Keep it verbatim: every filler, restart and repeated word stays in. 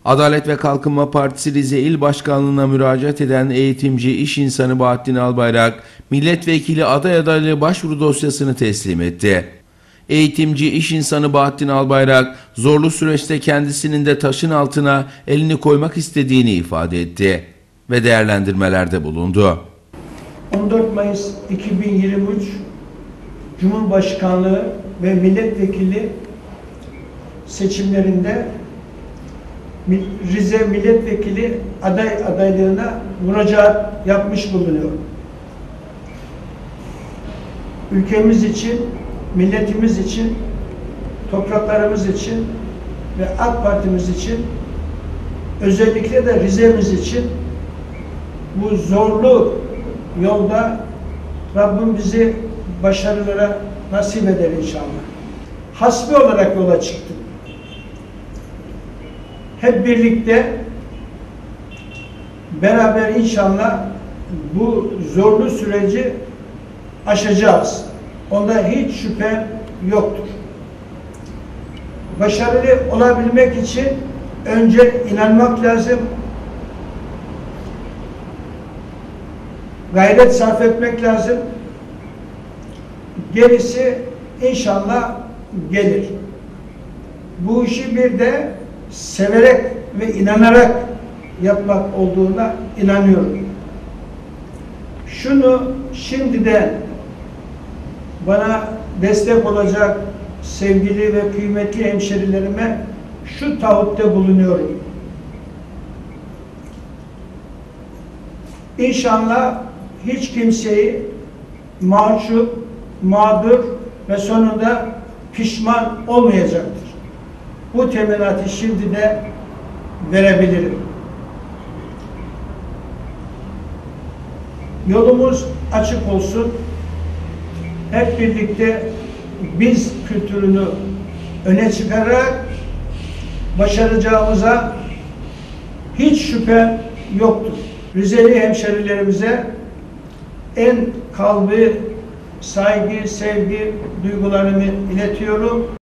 Adalet ve Kalkınma Partisi Rize İl Başkanlığı'na müracaat eden eğitimci, iş insanı Bahattin Albayrak, milletvekili aday adaylığı başvuru dosyasını teslim etti. Eğitimci, iş insanı Bahattin Albayrak, zorlu süreçte kendisinin de taşın altına elini koymak istediğini ifade etti ve değerlendirmelerde bulundu. on dört Mayıs iki bin yirmi üç Cumhurbaşkanlığı ve milletvekili seçimlerinde Rize milletvekili aday adaylığına müracaat yapmış bulunuyorum. Ülkemiz için, milletimiz için, topraklarımız için ve AK Partimiz için, özellikle de Rize'miz için bu zorlu yolda Rabbim bizi başarılara nasip eder inşallah. Hasbi olarak yola çıktık. Hep birlikte beraber inşallah bu zorlu süreci aşacağız. Onda hiç şüphe yoktur. Başarılı olabilmek için önce inanmak lazım, gayret sarf etmek lazım. Gerisi inşallah gelir. Bu işi bir de severek ve inanarak yapmak olduğuna inanıyorum. Şunu şimdiden bana destek olacak sevgili ve kıymetli hemşerilerime şu taahhütte bulunuyorum. İnşallah hiç kimseyi mahcup, mağdur ve sonunda pişman olmayacaktır. Bu teminatı şimdi de verebilirim. Yolumuz açık olsun. Hep birlikte biz kültürünü öne çıkararak başaracağımıza hiç şüphe yoktur. Rizeli hemşerilerimize en kalbi saygı, sevgi duygularımı iletiyorum.